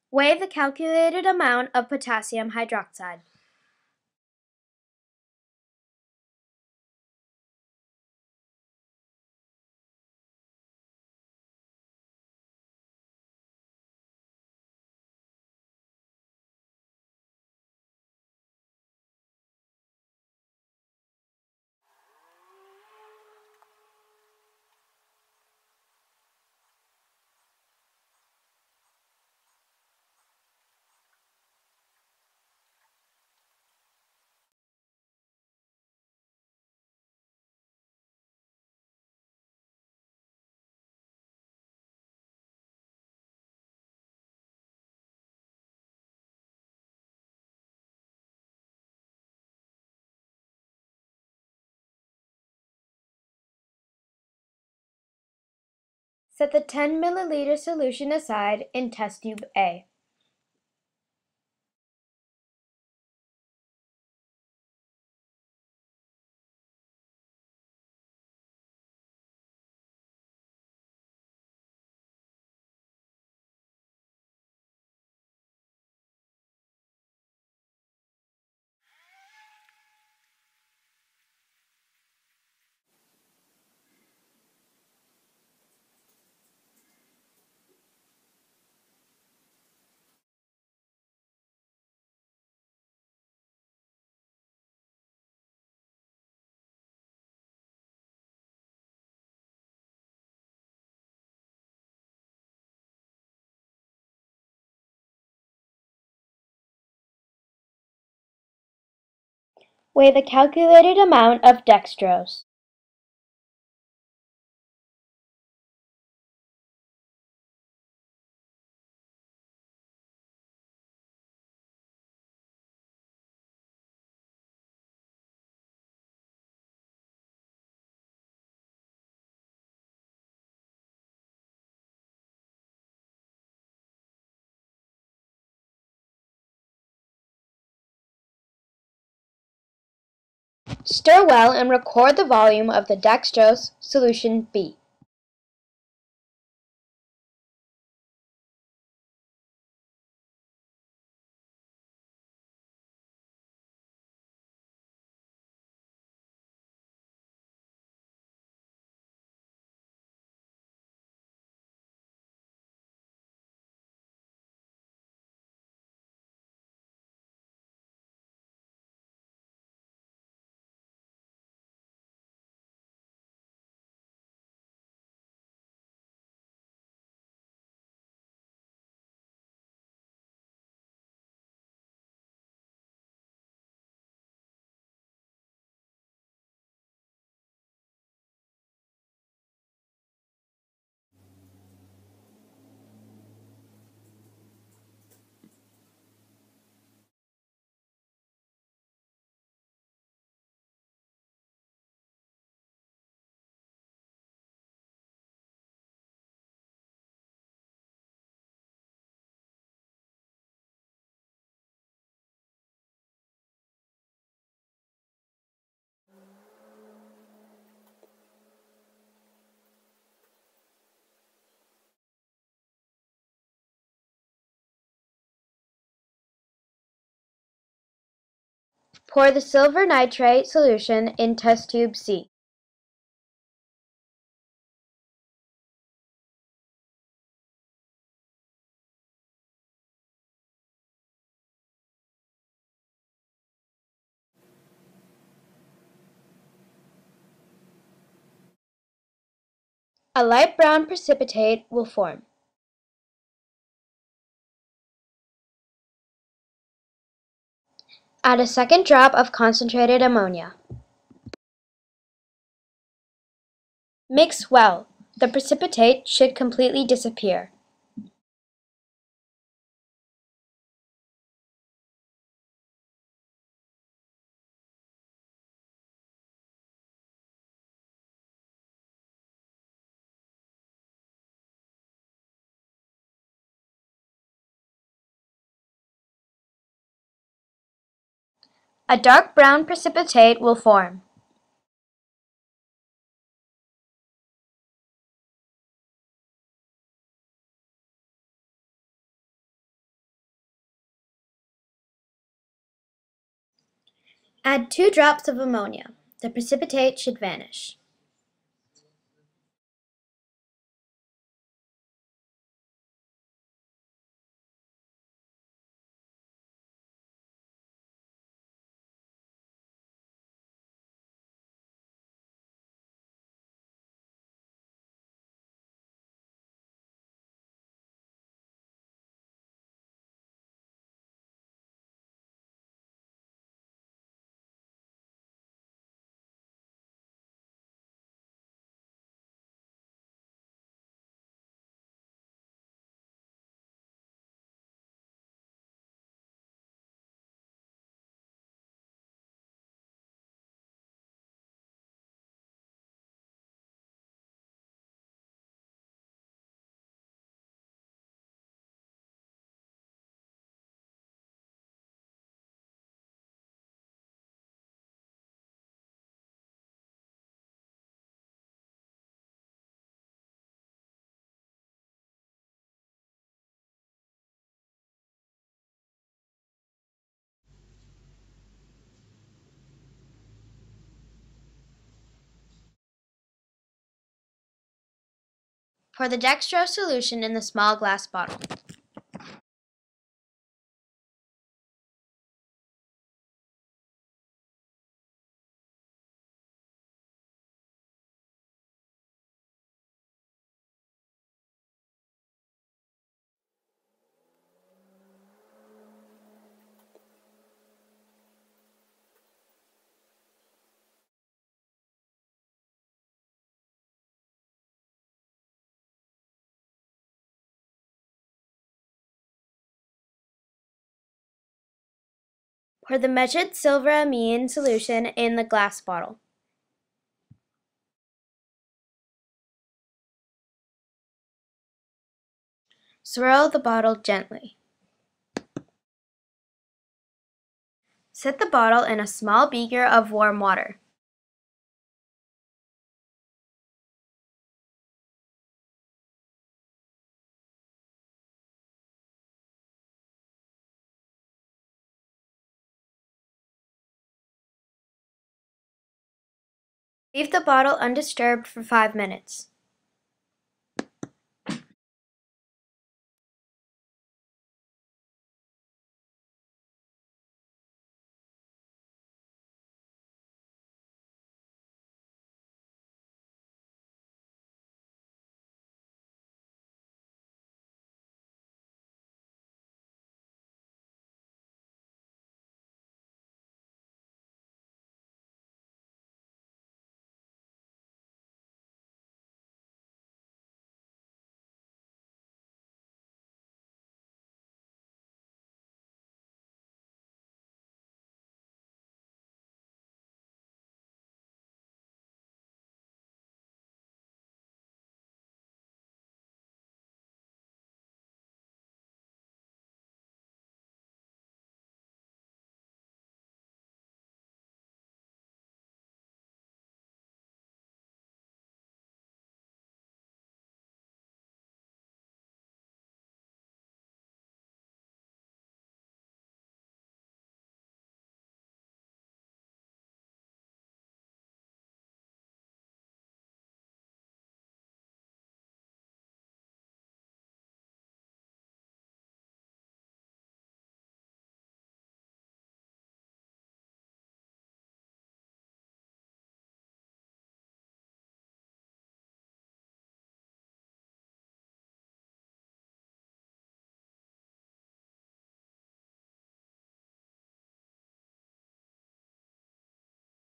Weigh the calculated amount of potassium hydroxide. Set the 10 milliliter solution aside in test tube A. Weigh the calculated amount of dextrose. Stir well and record the volume of the dextrose solution B. Pour the silver nitrate solution in test tube C. A light brown precipitate will form. Add a second drop of concentrated ammonia. Mix well. The precipitate should completely disappear. A dark brown precipitate will form. Add 2 drops of ammonia. The precipitate should vanish. Pour the dextrose solution in the small glass bottle. Pour the measured silver amine solution in the glass bottle. Swirl the bottle gently. Set the bottle in a small beaker of warm water. Leave the bottle undisturbed for 5 minutes.